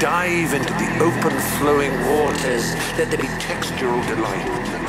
dive into the open flowing waters. Let there be textural delight.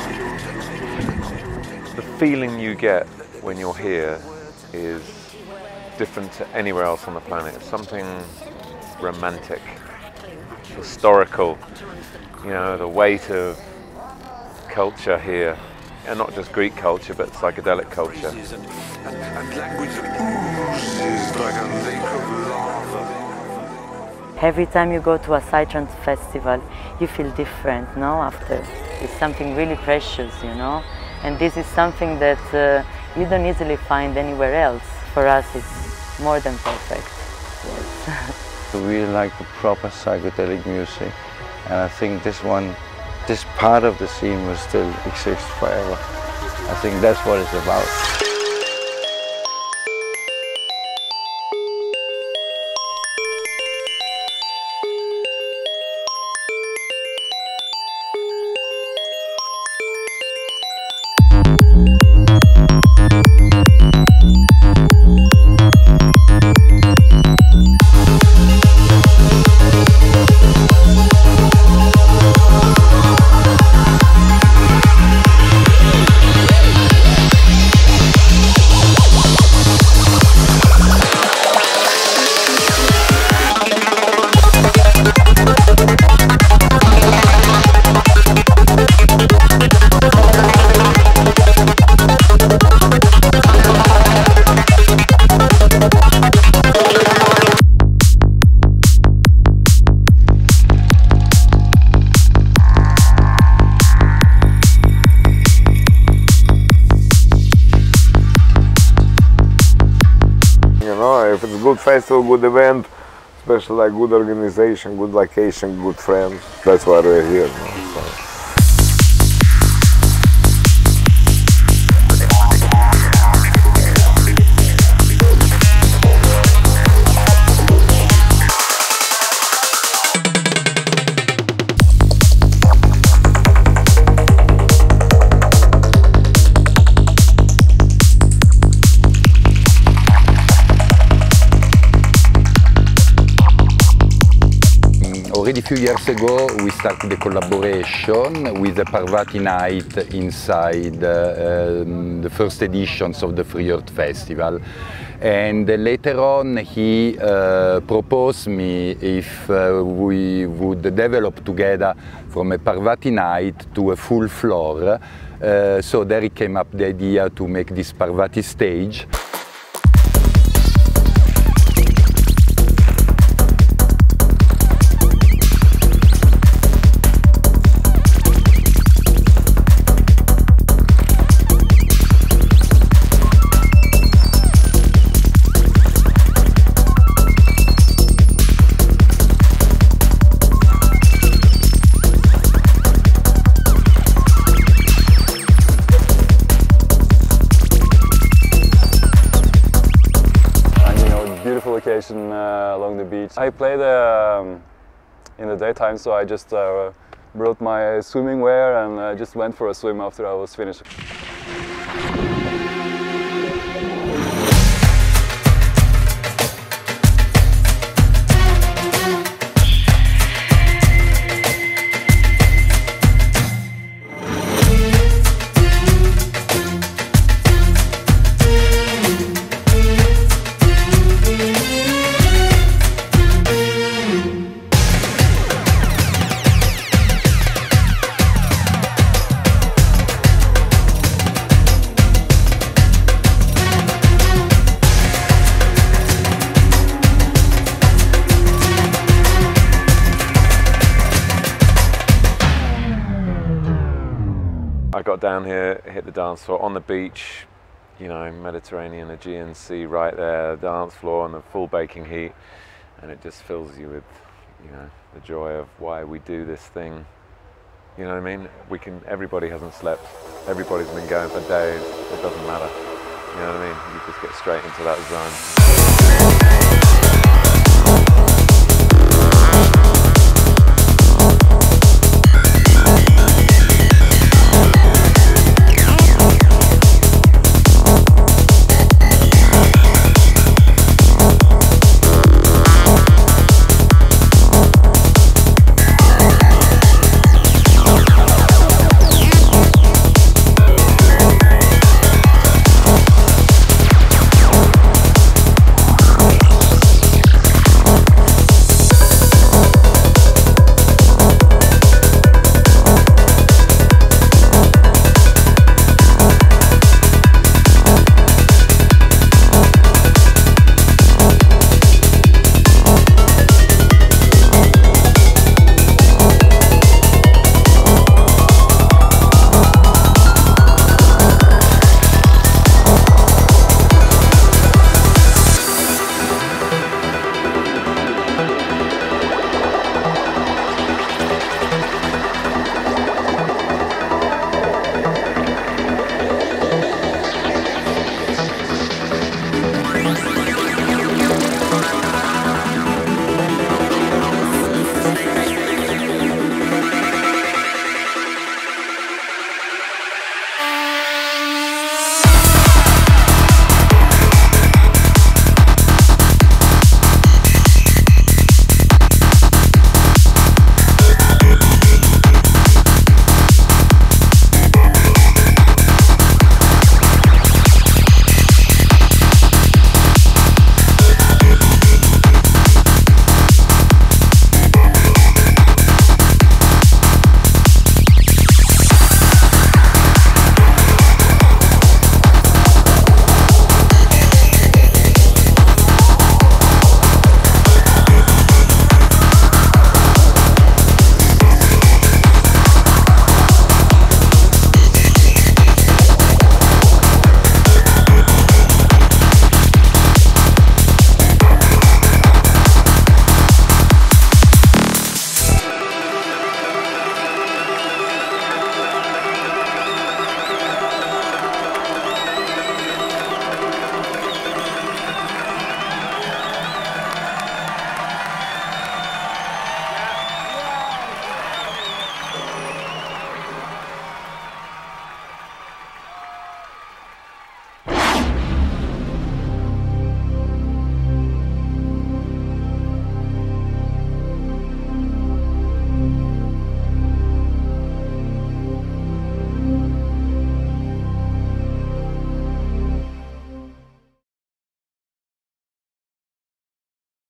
The feeling you get when you're here is different to anywhere else on the planet. It's something romantic, historical, you know, the weight of culture here, and not just Greek culture, but psychedelic culture. And language that oozes like a lake of lava. Every time you go to a Psytrance festival, you feel different, no? After. It's something really precious, you know? And this is something that you don't easily find anywhere else. For us, it's more than perfect. Yes. We really like the proper psychedelic music, and I think this part of the scene will still exist forever. I think that's what it's about. If it's a good festival, good event, especially like good organization, good location, good friends, that's why we're here. Already a few years ago we started a collaboration with the Parvati Night inside the first editions of the Free Earth Festival. And later on he proposed me if we would develop together from a Parvati Night to a full floor. So there came up the idea to make this Parvati stage. Location along the beach. I played in the daytime, so I just brought my swimming wear and just went for a swim after I was finished. I got down here, hit the dance floor on the beach, you know, Mediterranean, Aegean Sea right there, the dance floor and the full baking heat, and it just fills you with, you know, the joy of why we do this thing. You know what I mean? Everybody hasn't slept, everybody's been going for days, it doesn't matter. You know what I mean? You just get straight into that zone.